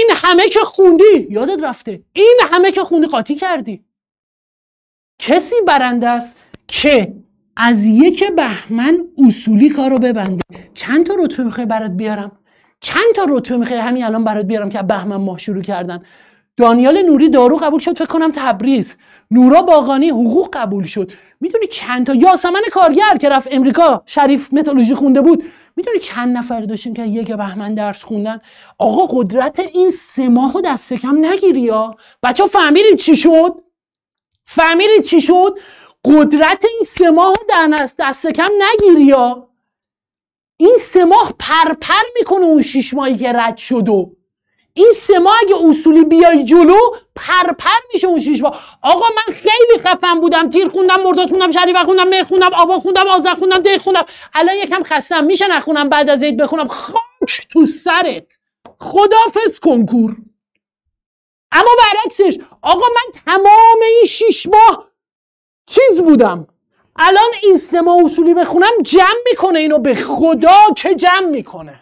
این همه که خوندی یادت رفته، این همه که خوندی قاطی کردی. کسی برنده است که از 1 بهمن اصولی کارو ببنده. چند تا رتبه میخوای برات بیارم؟ چند تا رتبه میخوای همین الان برات بیارم که بهمن ماه شروع کردن؟ دانیال نوری دارو قبول شد، فکر کنم تبریز. نورا باقانی حقوق قبول شد. میدونی چند تا؟ یاسمن کارگر که رفت امریکا شریف متالورژی خونده بود، میدونی چند نفر داشتیم که 1 بهمن درس خوندن؟ آقا قدرت این 3 ماهو دست کم نگیری ها. بچه‌ها فهمیدید چی شد؟ فهمیدید چی شد؟ قدرت این 3 ماهو دست کم نگیری ها. این 3 ماه پرپر میکنه اون 6 ماهی که رد شد. و این 3 ماه اگه اصولی بیای جلو پرپر میشه اون 6 ماه. آقا من خیلی خفن بودم، تیر خوندم، مرداد خوندم، شریف خوندم، مهر خوندم، آبان خوندم، آذر خوندم، دی خوندم. الان یکم خستم، میشه نخونم بعد از عید بخونم؟ خاک تو سرت، خدافظ کنکور. اما برعکسش آقا من تمام این 6 ماه چیز بودم، الان این 3 ماه اصولی بخونم جمع میکنه اینو. به خدا که جمع میکنه،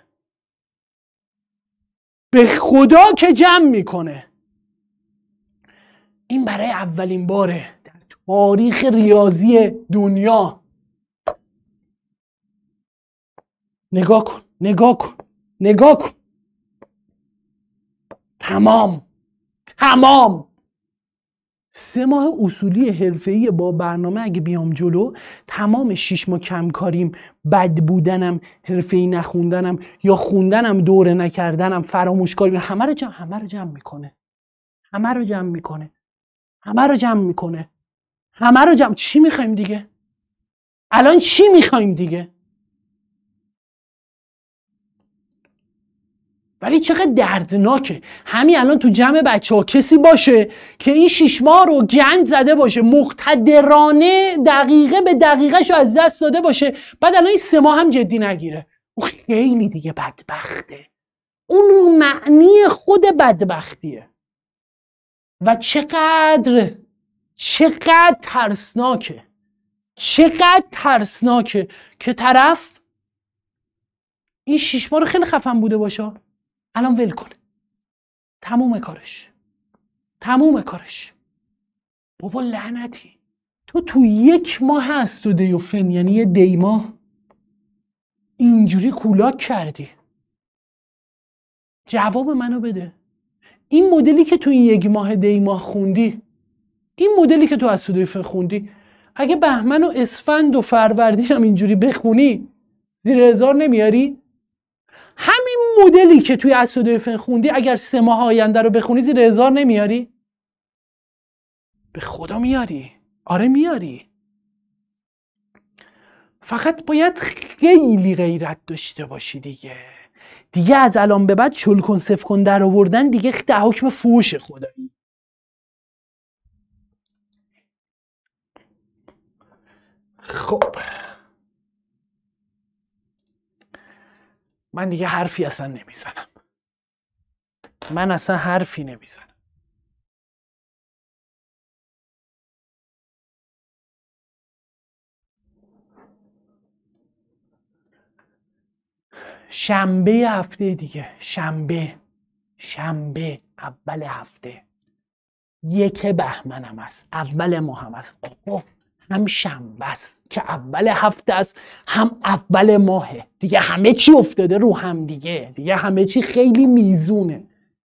به خدا که جمع میکنه. این برای اولین باره در تاریخ ریاضی دنیا. نگاه کن، نگاه کن، نگاه کن. تمام 3 ماه اصولی حرفه‌ای با برنامه اگه بیام جلو، تمام 6 ماه کم کاریم، بد بودنم، حرفه‌ای نخوندنم یا خوندنم دوره نکردنم، فراموشکاری، همه رو جمع میکنه. همه رو جمع میکنه. همه رو جمع میکنه. همه رو جمع. چی میخوایم دیگه؟ الان چی میخوایم دیگه؟ ولی چقدر دردناکه همین الان تو جمع بچه‌ها کسی باشه که این 6 ماه رو گند زده باشه، مقتدرانه دقیقه به دقیقه شو از دست داده باشه، بعد الان این 3 ماه هم جدی نگیره. اون خیلی دیگه بدبخته. اون معنی خود بدبختیه. و چقدر ترسناکه، چقدر ترسناکه که طرف این 6 ماه رو خیلی خفن بوده باشه، الان ول کنه، تموم کارش. بابا لعنتی، تو 1 ماه هست تو دیوفن، یعنی یه دیماه اینجوری کولاک کردی. جواب منو بده. این مدلی که تو این 1 ماه دیماه خوندی، این مدلی که تو از دیوفن خوندی، اگه بهمن و اسفند و فروردین هم اینجوری بخونی زیر 1000 نمیاری؟ همین مدلی که توی اسودیفن خوندی اگر 3 ماه آینده رو بخونی زیر 1000 نمیاری؟ به خدا میاری. آره میاری. فقط باید خیلی غیرت داشته باشی دیگه از الان به بعد چل کن صف کن در آوردن دیگه ده حکم فوش خدایی. خب من دیگه حرفی اصلا نمیزنم. شنبه هفته دیگه، شنبه اول هفته 1 بهمن هم هست، اول ماه هم هست. هم شنبه است که اول هفته است، هم اول ماهه دیگه. همه چی افتاده رو هم دیگه همه چی خیلی میزونه.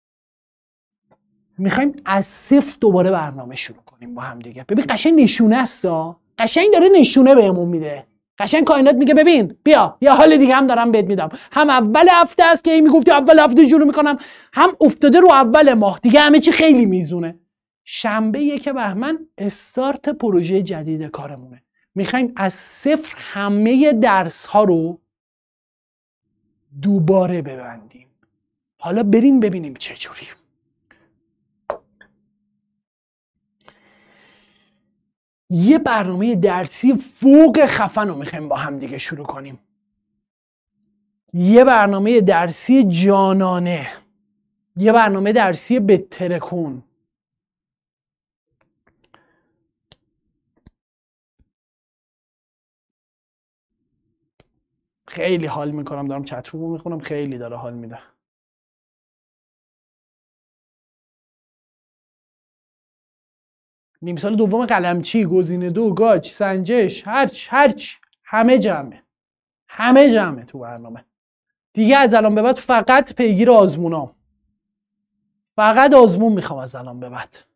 میخوایم از صفر دوباره برنامه شروع کنیم با هم دیگه. ببین قشنگ نشونه است، قشنگ داره نشونه بهمون میده. قشنگ کائنات میگه ببین بیا یه حال دیگه هم دارم بهت میدم. هم اول هفته است که میگفتی اول هفته شروع میکنم، هم افتاده رو اول ماه دیگه. همه چی خیلی میزونه. شنبه 1 بهمن استارت پروژه جدید کارمونه. میخوایم از صفر همه درس ها رو دوباره ببندیم. حالا بریم ببینیم چه جوری. یه برنامه درسی فوق خفن رو میخوایم با هم دیگه شروع کنیم. یه برنامه درسی جانانه، یه برنامه درسی بترکون. خیلی حال میکنم دارم چت رو میخونم، خیلی داره حال میده. نیم سال دوم قلمچی، گزینه 2، گاج، سنجش، هرچ همه جمعه تو برنامه. دیگه از الان به بعد فقط پیگیر آزمونام، فقط آزمون میخوام از الان به بعد.